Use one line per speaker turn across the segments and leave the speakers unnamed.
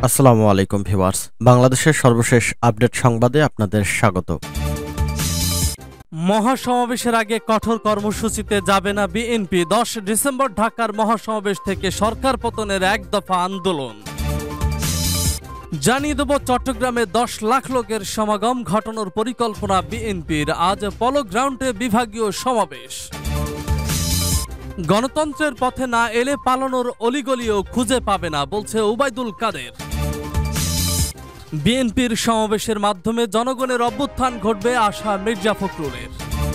আসসালামু আলাইকুম ভিউয়ার্স, বাংলাদেশের সর্বশেষ আপডেট সংবাদে আপনাদের স্বাগত।
মহাসমাবেশের আগে কঠোর কর্মসূচিতে যাবে না বিএনপি। 10 ডিসেম্বর ঢাকার মহাসমাবেশ থেকে সরকার পতনের এক দফা আন্দোলন। জানিয়ে দেব চট্টগ্রামে 10 লাখ লোকের সমাগম ঘটানোর পরিকল্পনা বিএনপির। আজ পলো গ্রাউন্ডে বিভাগীয় সমাবেশ। গণতন্ত্রের পথে না এলে পালানোর অলিগলিও খুঁজে পাবে না বলছে ওবায়দুল কাদের। বিএনপির সমাবেশের মাধ্যমে জনগণের অভ্যুত্থান ঘটবে আশা মির্জা ফখরুলের।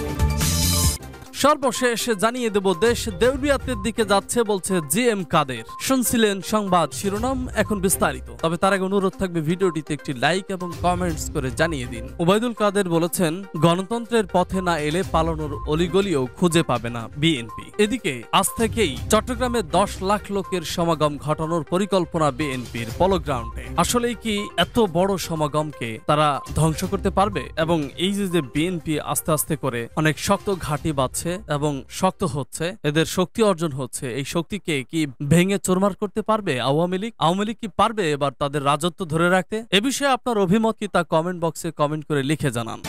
সর্বশেষ জানিয়ে দেব দেশ দেউলিয়াতের দিকে যাচ্ছে বলছে জিএম কাদের। শুনছিলেন সংবাদ শিরোনাম, এখন বিস্তারিত। তবে তার আগে অনুরোধ থাকবে ভিডিওটিতে একটি লাইক এবং কমেন্টস করে জানিয়ে দিন। ওবায়দুল কাদের বলেছেন, গণতন্ত্রের পথে না এলে পালানোর অলিগলিও খুঁজে পাবে না বিএনপি। এদিকে আজ থেকেই চট্টগ্রামে 10 লাখ লোকের সমাগম ঘটানোর পরিকল্পনা বিএনপির পলো গ্রাউন্ডে। আসলেই কি এত বড় সমাগমকে তারা ধ্বংস করতে পারবে? এবং এই যে বিএনপি আস্তে আস্তে করে অনেক শক্ত ঘাঁটি বাঁধছে এবং শক্ত হচ্ছে, এদের শক্তি অর্জন হচ্ছে, এই শক্তিকে কি ভেঙে চুরমার করতে পারবে আওয়ামী লীগ? আওয়ামী লীগ কি পারবে এবার তাদের রাজত্ব ধরে রাখতে? এ বিষয়ে আপনার অভিমত কি তা কমেন্ট বক্সে কমেন্ট করে লিখে জানান।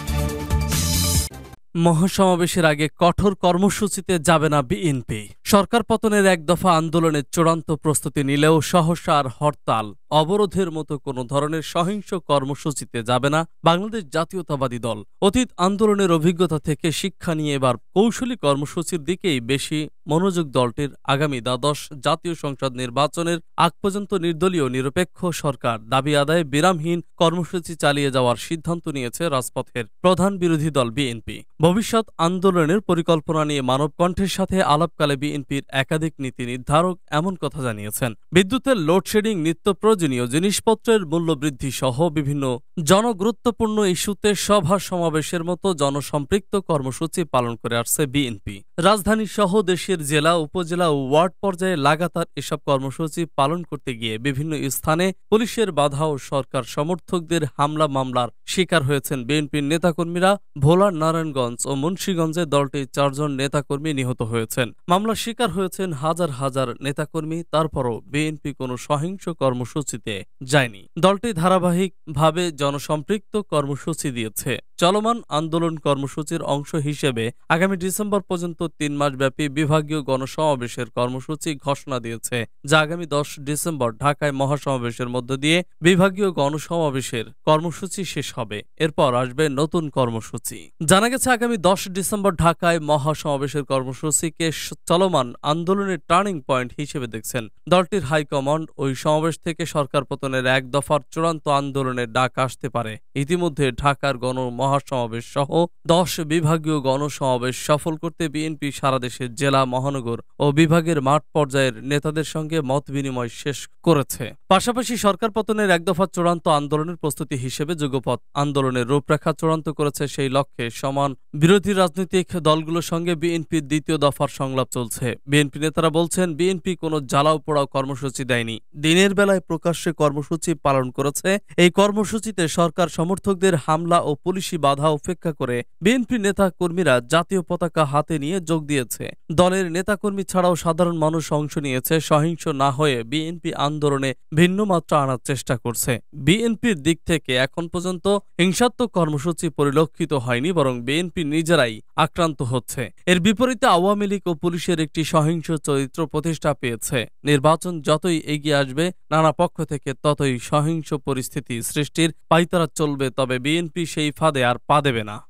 মহাসমাবেশের আগে কঠোর কর্মসূচিতে যাবে না বিএনপি। সরকার পতনের এক দফা আন্দোলনের চূড়ান্ত প্রস্তুতি নিলেও সহসা আর হরতাল, অবরোধের মতো কোনো ধরনের সহিংস কর্মসূচিতে যাবে না বাংলাদেশ জাতীয়তাবাদী দল। অতীত আন্দোলনের অভিজ্ঞতা থেকে শিক্ষা নিয়ে এবার কৌশলী কর্মসূচির দিকেই বেশি মনোযোগ দলটির। আগামী দ্বাদশ জাতীয় সংসদ নির্বাচনের আগ পর্যন্ত নির্দলীয় নিরপেক্ষ সরকার দাবি আদায়ে বিরামহীন কর্মসূচি চালিয়ে যাওয়ার সিদ্ধান্ত নিয়েছে রাজপথের প্রধান বিরোধী দল বিএনপি। ভবিষ্যৎ আন্দোলনের পরিকল্পনা নিয়ে মানবকণ্ঠের সাথে আলাপকালে বিএনপির একাধিক নীতি নির্ধারক এমন কথা জানিয়েছেন। বিদ্যুতের লোডশেডিং, নিত্য প্রয়োজনীয় জিনিসপত্রের মূল্য বৃদ্ধি সহ বিভিন্ন জনগুরুত্বপূর্ণ ইস্যুতে সভা সমাবেশের মতো জনসম্পৃক্ত কর্মসূচি পালন করে আসছে বিএনপি। রাজধানী সহ দেশের জেলা, উপজেলা ও ওয়ার্ড পর্যায়ে লাগাতার এসব কর্মসূচি পালন করতে গিয়ে বিভিন্ন স্থানে পুলিশের বাধা ও সরকার সমর্থকদের হামলা মামলার শিকার হয়েছেন বিএনপির নেতাকর্মীরা। ভোলার নারায়ণগঞ্জ ও মুন্সিগঞ্জে দলটির 4 জন নেতাকর্মী নিহত হয়েছেন। মামলার শিকার হয়েছেন হাজার হাজার নেতাকর্মী। তারপরও বিএনপি কোনো সহিংস কর্মসূচিতে যায়নি। দলটি ধারাবাহিকভাবে জনসম্পৃক্ত কর্মসূচি দিয়েছে। চলমান আন্দোলন কর্মসূচির অংশ হিসেবে আগামী ডিসেম্বর পর্যন্ত 3 মাসব্যাপী বিভাগীয় গণসমাবেশের কর্মসূচি ঘোষণা দিয়েছে, যা আগামী 10 ডিসেম্বর ঢাকায় মহাসমাবেশের মধ্য দিয়ে বিভাগীয় গণসমাবেশের কর্মসূচি শেষ হবে। এরপর আসবে নতুন কর্মসূচি। জানা গেছে, আগামী 10 ডিসেম্বর ঢাকায় মহাসমাবেশের কর্মসূচিকে চলমান আন্দোলনের টার্নিং পয়েন্ট হিসেবে দেখছেন দলটির হাইকমান্ড। ওই সমাবেশ থেকে সরকার পতনের এক দফার চূড়ান্ত আন্দোলনের ডাক আসতে পারে। ইতিমধ্যে ঢাকার মহাসমাবেশ সহ 10 বিভাগীয় গণসমাবেশ সফল করতে বিএনপি সারা দেশের জেলা, মহানগর ও বিভাগের মাঠ পর্যায়ের নেতাদের সঙ্গে মত বিনিময় শেষ করেছে। পাশাপাশি সরকার পতনের এক দফা চূড়ান্ত আন্দোলনের প্রস্তুতি হিসেবে যুগপৎ আন্দোলনের রূপরেখা চূড়ান্ত করেছে। সেই লক্ষ্যে সমান বিরোধী রাজনৈতিক দলগুলোর সঙ্গে বিএনপির দ্বিতীয় দফার সংলাপ চলছে। বিএনপি নেতারা বলছেন, বিএনপি কোনো জ্বালাও পোড়াও কর্মসূচি দেয়নি, দিনের বেলায় প্রকাশ্যে কর্মসূচি পালন করেছে। এই কর্মসূচিতে সরকার সমর্থকদের হামলা ও পুলিশি বাধা উপেক্ষা করে বিএনপি নেতা কর্মীরা জাতীয় পতাকা হাতে নিয়ে যোগ দিয়েছে। দলের নেতাকর্মী ছাড়াও সাধারণ মানুষ অংশ নিয়েছে। সহিংস না হয়ে বিএনপি আন্দোলনে ভিন্ন মাত্রা আনার চেষ্টা করছে। বিএনপির দিক থেকে এখন পর্যন্ত হিংসাত্মক কর্মসূচি পরিলক্ষিত হয়নি, বরং বিএনপি নিজেরাই আক্রান্ত হচ্ছে। এর বিপরীতে আওয়ামী লীগ ও পুলিশের একটি সহিংস চরিত্র প্রতিষ্ঠা পেয়েছে। নির্বাচন যতই এগিয়ে আসবে, নানা পক্ষ থেকে ততই সহিংস পরিস্থিতি সৃষ্টির পাইতারা চলবে। তবে বিএনপি সেই ফাঁদে আর পা দেবে না।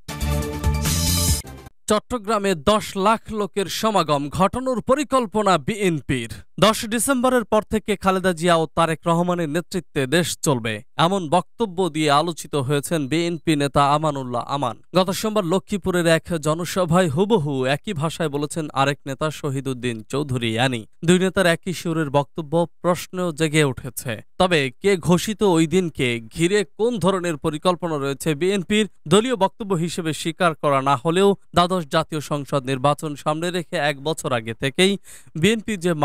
চট্টগ্রামে 10 লাখ লোকের সমাগম ঘটানোর পরিকল্পনা বিএনপির। 10 ডিসেম্বরের পর থেকে খালেদা জিয়া ও তারেক রহমানের নেতৃত্বে দেশ চলবে, এমন বক্তব্য দিয়ে আলোচিত হয়েছেন বিএনপি নেতা আমানুল্লাহ আমান। গত সোমবার লক্ষ্মীপুরের এক জনসভায় হুবহু একই ভাষায় বলেছেন আরেক নেতা শহীদউদ্দিন চৌধুরী ইয়ানি। দুই নেতার একই সুরের বক্তব্য প্রশ্নেও জেগে উঠেছে। তবে কে ঘোষিত ওই দিনকে ঘিরে কোন ধরনের পরিকল্পনা রয়েছে বিএনপির, দলীয় বক্তব্য হিসেবে স্বীকার করা না হলেও দ্বাদশ জাতীয় সংসদ নির্বাচন সামনে রেখে 1 বছর আগে থেকেই বিএনপি যে মাঠ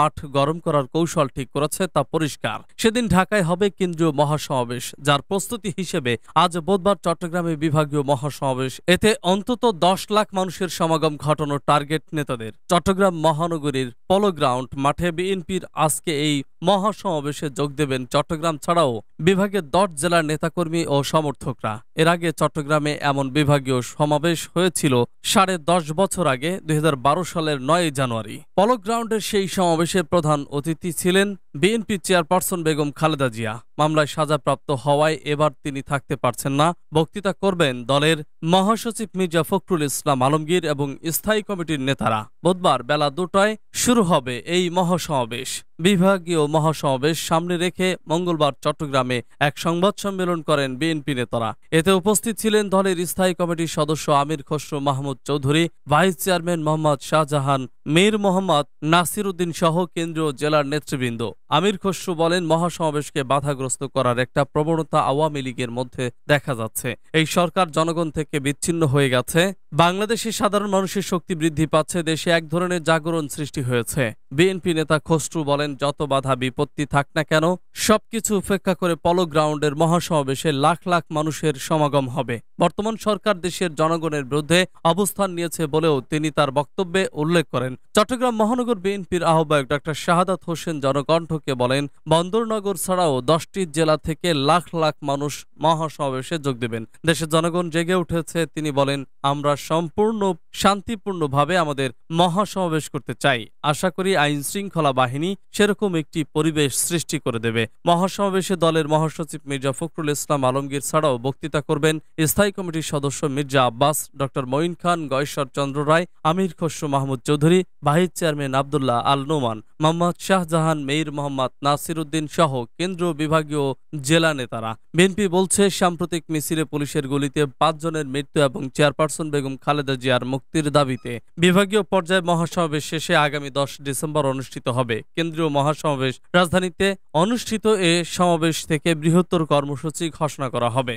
গরম করার কৌশল ঠিক করেছে তা পরিষ্কার। সেদিন ঢাকায় হবে কেন্দ্রীয় মহাসমাবেশ, যার প্রস্তুতি হিসেবে আজ বুধবার চট্টগ্রামে বিভাগীয় মহাসমাবেশ। এতে অন্তত 10 লাখ মানুষের সমাগম ঘটানোর টার্গেট নেতাদের। চট্টগ্রাম মহানগরীর পলো গ্রাউন্ড মাঠে বিএনপির আজকে এই মহাসমাবেশে যোগ দেবেন চট্টগ্রাম ছাড়াও বিভাগের 10 জেলার নেতাকর্মী ও সমর্থকরা। এর আগে চট্টগ্রামে এমন বিভাগীয় সমাবেশ হয়েছিল 10.5 বছর আগে 2012 সালের 9 জানুয়ারি। পলো গ্রাউন্ডের সেই সমাবেশের প্রধান অতিথি ছিলেন বিএনপি চেয়ারপারসন বেগম খালেদা জিয়া। মামলায় সাজাপ্রাপ্ত হওয়ায় এবার তিনি থাকতে পারছেন না। বক্তৃতা করবেন দলের মহাসচিব মির্জা ফখরুল ইসলাম আলমগীর এবং স্থায়ী কমিটির নেতারা। বুধবার বেলা 2টায় শুরু হবে এই মহাসমাবেশ। বিভাগীয় মহাসমাবেশ সামনে রেখে মঙ্গলবার চট্টগ্রামে এক সংবাদ সম্মেলন করেন বিএনপি নেতারা। এতে উপস্থিত ছিলেন দলের স্থায়ী কমিটির সদস্য আমির খসরু মাহমুদ চৌধুরী, ভাইস চেয়ারম্যান মোহাম্মদ শাহজাহান, মীর মোহাম্মদ নাসির উদ্দিন সহ কেন্দ্রীয় জেলার নেতৃবৃন্দ। আমির খসরু বলেন, মহাসমাবেশকে বাধাগ্রস্ত করার একটা প্রবণতা আওয়ামী লীগের মধ্যে দেখা যাচ্ছে। এই সরকার জনগণ থেকে বিচ্ছিন্ন হয়ে গেছে। বাংলাদেশে সাধারণ মানুষের শক্তি বৃদ্ধি পাচ্ছে, দেশে এক ধরনের জাগরণ সৃষ্টি হয়েছে। বিএনপি নেতা খসরু বলেন, যত বাধা বিপত্তি থাক না কেন সবকিছু উপেক্ষা করে পলো গ্রাউন্ডের মহাসমাবেশে লাখ লাখ মানুষের সমাগম হবে। বর্তমান সরকার দেশের জনগণের বিরুদ্ধে অবস্থান নিয়েছে বলেও তিনি তার বক্তব্যে উল্লেখ করেন। চট্টগ্রাম মহানগর বিএনপির আহ্বায়ক ডক্টর শাহাদাত হোসেন জনকণ্ঠকে বলেন, বন্দরনগর ছাড়াও 10টি জেলা থেকে লাখ লাখ মানুষ মহাসমাবেশে যোগ দেবেন। দেশের জনগণ জেগে উঠেছে। তিনি বলেন, আমরা সম্পূর্ণ শান্তিপূর্ণভাবে আমাদের মহাসমাবেশ করতে চাই। আশা করি আইন শৃঙ্খলা বাহিনী সেরকম একটি পরিবেশ সৃষ্টি করে দেবে। মহাসমাবেশে দলের মহাসচিব মির্জা ফখরুল ইসলাম আলমগীর ছাড়াও বক্তৃতা করবেন স্থায়ী কমিটির সদস্য Mirza Abbas, doctor Moin Khan, Gayeshwar Chandra Roy, Amir Khasru Mahmud Chowdhury, vice chairman Abdullah Al Noman, Mohammad Shahjahan, Mir Mohammad Nasir Uddin সহ কেন্দ্রীয় বিভাগীয় জেলা নেতারা। বিএনপি বলছে, সাম্প্রতিক মিছিলে পুলিশের গুলিতে 5 জনের মৃত্যু এবং চেয়ারপারসন বেগম খালেদা জিয়ার মুক্তির দাবিতে বিভাগীয় পর্যায়ে মহাসমাবেশ শেষে আগামী 10 ডিসেম্বর অনুষ্ঠিত হবে। কেন্দ্রীয় মহাসমাবেশ রাজধানীতে অনুষ্ঠিত এ সমাবেশ থেকে বৃহত্তর কর্মসূচি ঘোষণা করা হবে।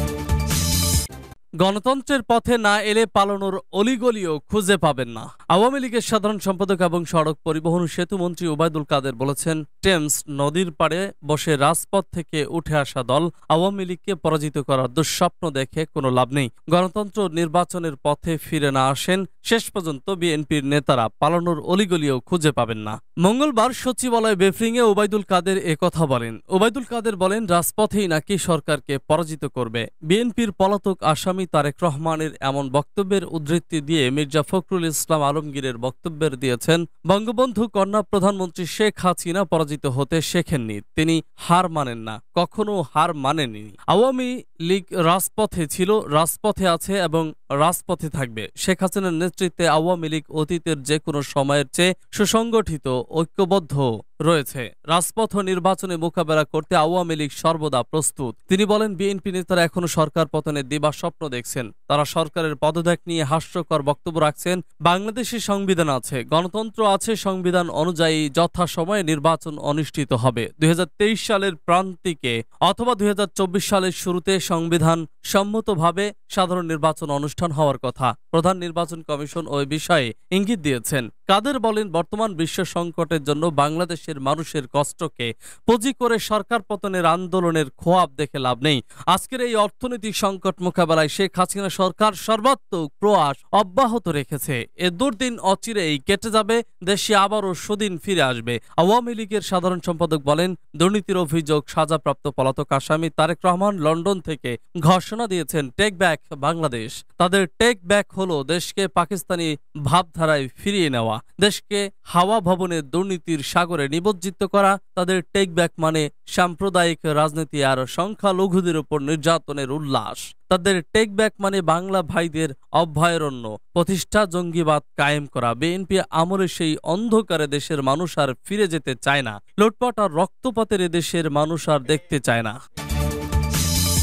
গণতন্ত্রের পথে না এলে পালানোর অলিগলিও খুঁজে পাবেন না। আওয়ামী লীগের সাধারণ সম্পাদক এবং সড়ক পরিবহন সেতু মন্ত্রী ওবায়দুল কাদের বলেছেন, টেমস নদীর পাড়ে বসে রাজপথ থেকে উঠে আসা দল আওয়ামী লীগকে পরাজিত করার দুঃস্বপ্ন দেখে কোনো লাভ নেই। গণতন্ত্র নির্বাচনের পথে ফিরে না আসেন শেষ পর্যন্ত বিএনপির নেতারা পালানোর অলিগলিও খুঁজে পাবেন না। মঙ্গলবার সচিবালয় ব্রিফিংয়ে ওবায়দুল কাদের একথা বলেন। ওবায়দুল কাদের বলেন, রাজপথেই নাকি সরকারকে পরাজিত করবে। বিএনপির পলাতক আসামি তারেক রহমানের এমন বক্তব্যের উদ্ধৃতি দিয়ে মির্জা ফখরুল ইসলাম আলমগীরের বক্তব্যের দিয়েছেন, বঙ্গবন্ধু কন্যা প্রধানমন্ত্রী শেখ হাসিনা পরাজিত হতে শেখেননি, তিনি হার মানেন না, কখনো হার মানেননি। আওয়ামী লীগ রাজপথে ছিল, রাজপথে আছে এবং রাজপথে থাকবে। শেখ হাসিনার নেতৃত্বে আওয়ামী লীগ অতীতের যে কোনো সময়ের চেয়ে সুসংগঠিত, ঐক্যবদ্ধ রয়েছে। রাজপথ নির্বাচনে মোকাবেলা করতে আওয়ামী লীগ সর্বদা প্রস্তুত। তিনি বলেন, বিএনপি নেতারা এখনো সরকার পতনের দিবা স্বপ্ন দেখছেন। তারা সরকারের পদত্যাগ নিয়ে হাস্যকর বক্তব্য রাখছেন। বাংলাদেশে সংবিধান আছে, গণতন্ত্র আছে, সংবিধান অনুযায়ী যথাসময়ে নির্বাচন অনুষ্ঠিত হবে। 2023 সালের প্রান্তিকে অথবা 2024 সালের শুরুতে সংবিধান সম্মতভাবে সাধারণ নির্বাচন অনুষ্ঠান হওয়ার কথা। প্রধান নির্বাচন কমিশন ওই বিষয়ে ইঙ্গিত দিয়েছেন। কাদের বলেন, বর্তমান বিশ্ব সংকটের জন্য বাংলাদেশের মানুষের কষ্টকে পুঁজি করে সরকার পতনের আন্দোলনের খোয়াব দেখে লাভ নেই। আজকের এই অর্থনৈতিক সংকট মোকাবেলায় শেখ হাসিনা সরকার সর্বাত্মক প্রয়াস অব্যাহত রেখেছে। এ দুর্দিন অচিরেই কেটে যাবে, দেশে আবারও সুদিন ফিরে আসবে। আওয়ামী লীগের সাধারণ সম্পাদক বলেন, দুর্নীতির অভিযোগ সাজাপ্রাপ্ত পলাতক আসামি তারেক রহমান লন্ডন থেকে ঘোষণা দিয়েছেন টেক ব্যাক বাংলাদেশ। তাদের টেক ব্যাক হলো দেশকে পাকিস্তানি ভাবধারায় ফিরিয়ে নেওয়া, দেশকে হাওয়া ভবনের দুর্নীতির সাগরে নিমজ্জিত করা। তাদের টেক ব্যাক মানে সাম্প্রদায়িক রাজনীতি আর সংখ্যালঘুদের উপর নির্যাতনের উল্লাস। তাদের টেক ব্যাক মানে বাংলা ভাইদের অভয়ারণ্য প্রতিষ্ঠা, জঙ্গিবাদ কায়েম করা। বিএনপি আমলে সেই অন্ধকারে দেশের মানুষ আর ফিরে যেতে চায় না। লুটপাট আর রক্তপাতের দেশের মানুষ আর দেখতে চায় না।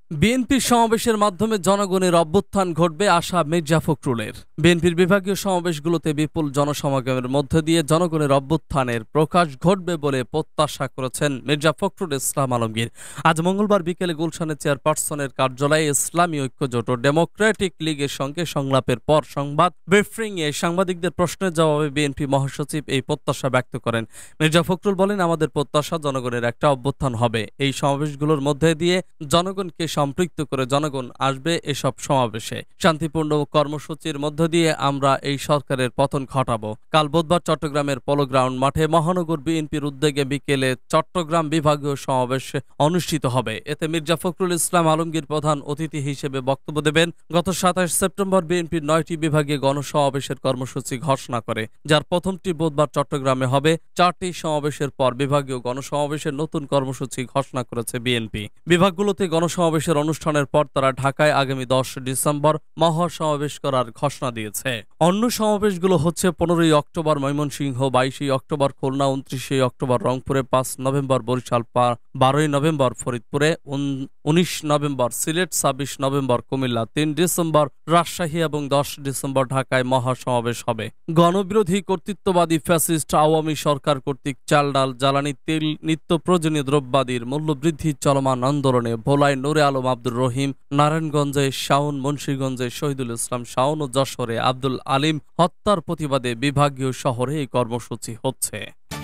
বিএনপির সমাবেশের মাধ্যমে জনগণের অভ্যুত্থান ঘটবে আশা মির্জা ফখরুলের। বিএনপির বিভাগীয় সমাবেশগুলোতে বিপুল জনসমাগমের মধ্য দিয়ে জনগণের অভ্যুত্থানের প্রকাশ ঘটবে বলে প্রত্যাশা করেছেন মির্জা ফখরুল ইসলাম আলমগীর। আজ মঙ্গলবার বিকেলে গুলশানের চেয়ারপারসনের কার্যালয়ে ইসলামী ঐক্যজোট ও ডেমোক্রেটিক লীগের সঙ্গে সংলাপের পর সংবাদ ব্রিফিংয়ে সাংবাদিকদের প্রশ্নের জবাবে বিএনপি মহাসচিব এই প্রত্যাশা ব্যক্ত করেন। মির্জা ফখরুল বলেন, আমাদের প্রত্যাশা জনগণের একটা অভ্যুত্থান হবে। এই সমাবেশগুলোর মধ্যে দিয়ে জনগণকে সম্পৃক্ত করে জনগণ আসবে এসব সমাবেশে। শান্তিপূর্ণ কর্মসূচির মধ্য দিয়ে আমরা এই সরকারের পতন ঘটাবো। কাল বুধবার চট্টগ্রামের পোলো গ্রাউন্ড মাঠে মহানগর বিএনপির উদ্যোগে বিকেলে চট্টগ্রাম বিভাগীয় সমাবেশ অনুষ্ঠিত হবে। এতে মির্জা ফখরুল ইসলাম আলমগীর প্রধান অতিথি হিসেবে বক্তব্য দেবেন। গত ২৭ সেপ্টেম্বর বিএনপির ৯টি বিভাগে গণসমাবেশের কর্মসূচি ঘোষণা করে, যার প্রথমটি বুধবার চট্টগ্রামে হবে। ৪টি সমাবেশের পর বিভাগীয় গণসমাবেশের নতুন কর্মসূচি ঘোষণা করেছে বিএনপি। বিভাগগুলোতে গণসমাবেশ অনুষ্ঠানের পর তারা ঢাকায় আগামী ১০ ডিসেম্বর মহাসমাবেশ করার ঘোষণা দিয়েছে। অন্য সমাবেশগুলো হচ্ছে ১৫ই অক্টোবর ময়মনসিংহ, ২২ অক্টোবর খুলনা, ২৯ অক্টোবর রংপুরে, ৫ নভেম্বর বরিশাল, ১২ নভেম্বর ফরিদপুরে, ১৯ নভেম্বর সিলেট, ২৬ নভেম্বর কুমিল্লা, ৩ ডিসেম্বর রাজশাহী এবং ১০ ডিসেম্বর ঢাকায় মহাসমাবেশ হবে। গণবিরোধী কর্তৃত্ববাদী ফ্যাসিস্ট আওয়ামী সরকার কর্তৃক চাল, ডাল, জ্বালানি তেল, নিত্য প্রয়োজনীয় দ্রব্যাদির মূল্যবৃদ্ধি চলমান আন্দোলনে ভোলায় নূরে আলম আব্দুর রহিম, নারায়ণগঞ্জে শাওন, মুন্সিগঞ্জে শহীদুল ইসলাম শাওন ও যশোরে আব্দুল আলিম হত্যার প্রতিবাদে বিভাগীয় শহরে এই কর্মসূচি হচ্ছে।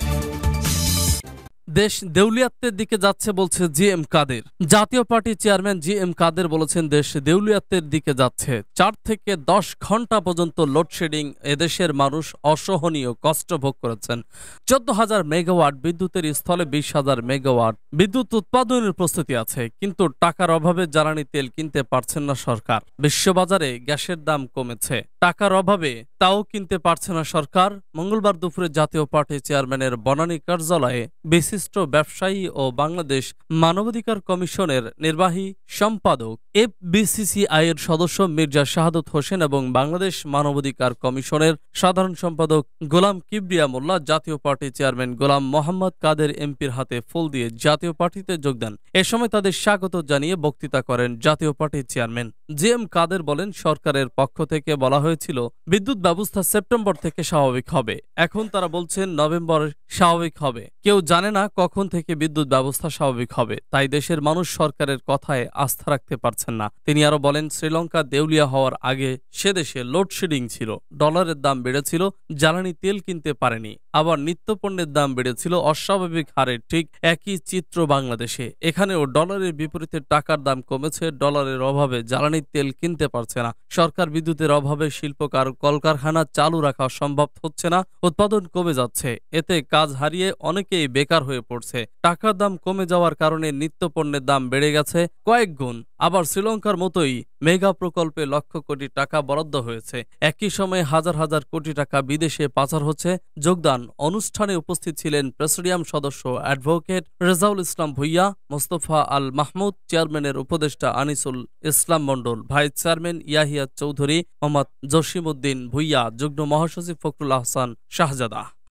দেশ দেউলিয়াত্বের দিকে যাচ্ছে বলছে জি M Kader. Jatiya Party chairman G M Kader বলেছেন, দেশ দেউলিয়াত্বের দিকে যাচ্ছে। ৪ থেকে ১০ ঘন্টা পর্যন্ত লোডশেডিং এদেশের মানুষ অসহনীয় কষ্ট ভোগ করেছেন। ১৪,০০০ মেগাওয়াট বিদ্যুতের স্থলে ২০,০০০ মেগাওয়াট বিদ্যুৎ উৎপাদনের প্রস্তুতি আছে, কিন্তু টাকার অভাবে জ্বালানি তেল কিনতে পারছেন না সরকার। বিশ্ববাজারে গ্যাসের দাম কমেছে, টাকার অভাবে তাও কিনতে পারছে না সরকার। মঙ্গলবার দুপুরে জাতীয় পার্টি চেয়ারম্যানের বনানী কার্যালয়ে বিশিষ্ট ব্যবসায়ী ও বাংলাদেশ মানবাধিকার কমিশনের নির্বাহী সম্পাদক এফবিসিসিআই এর সদস্য মির্জা শাহাদত হোসেন এবং বাংলাদেশ মানবাধিকার কমিশনের সাধারণ সম্পাদক গোলাম কিবরিয়া মোল্লা জাতীয় পার্টি চেয়ারম্যান গোলাম মোহাম্মদ কাদের এমপির হাতে ফুল দিয়ে জাতীয় পার্টিতে যোগ দেন। এ সময় তাদের স্বাগত জানিয়ে বক্তৃতা করেন জাতীয় পার্টির চেয়ারম্যান জি এম কাদের। বলেন, সরকারের পক্ষ থেকে বলা হয়েছিল বিদ্যুৎ ব্যবস্থা সেপ্টেম্বর থেকে স্বাভাবিক হবে। এখন তারা বলছেন নভেম্বর স্বাভাবিক হবে। কেউ জানে না কখন থেকে বিদ্যুৎ ব্যবস্থা স্বাভাবিক হবে, তাই দেশের মানুষ সরকারের কথায় আস্থা রাখতে পারছেন না। তিনি আরো বলেন, শ্রীলঙ্কা দেউলিয়া হওয়ার আগে সে দেশে লোডশেডিং ছিল, ডলারের দাম বেড়েছিল, জ্বালানি তেল কিনতে পারেনি, আবার নিত্যপণ্যের দাম বেড়েছিল অস্বাভাবিক হারে। ঠিক একই চিত্র বাংলাদেশে। এখানেও ডলারের বিপরীতে টাকার দাম কমেছে, ডলারের অভাবে জ্বালানি তেল কিনতে পারছে না সরকার। বিদ্যুতের অভাবে শিল্প কলকারখানা চালু রাখা সম্ভব হচ্ছে না, উৎপাদন কমে যাচ্ছে। এতে কাজ হারিয়ে অনেকেই বেকার হয়ে পড়ছে। টাকার দাম কমে যাওয়ার কারণে নিত্যপণ্যের দাম বেড়ে গেছে কয়েক গুণ। আবার শ্রীলঙ্কার মতোই মেগা প্রকল্পে লক্ষ কোটি টাকা বরাদ্দ হয়েছে। একই সময়ে হাজার হাজার কোটি টাকা বিদেশে পাচার হচ্ছে। যোগদান অনুষ্ঠানে উপস্থিত ছিলেন প্রেসিডিয়াম সদস্য অ্যাডভোকেট রেজাউল ইসলাম ভুইয়া, মোস্তফা আল মাহমুদ, চেয়ারম্যানের উপদেষ্টা আনিসুল ইসলাম মণ্ডল, ভাইস চেয়ারম্যান ইয়াহিয়া চৌধুরী, মোহাম্মদ জসিম উদ্দিন ভুইয়া, যুগ্ম মহাসচিব ফখরুল আহসান শাহজাদা।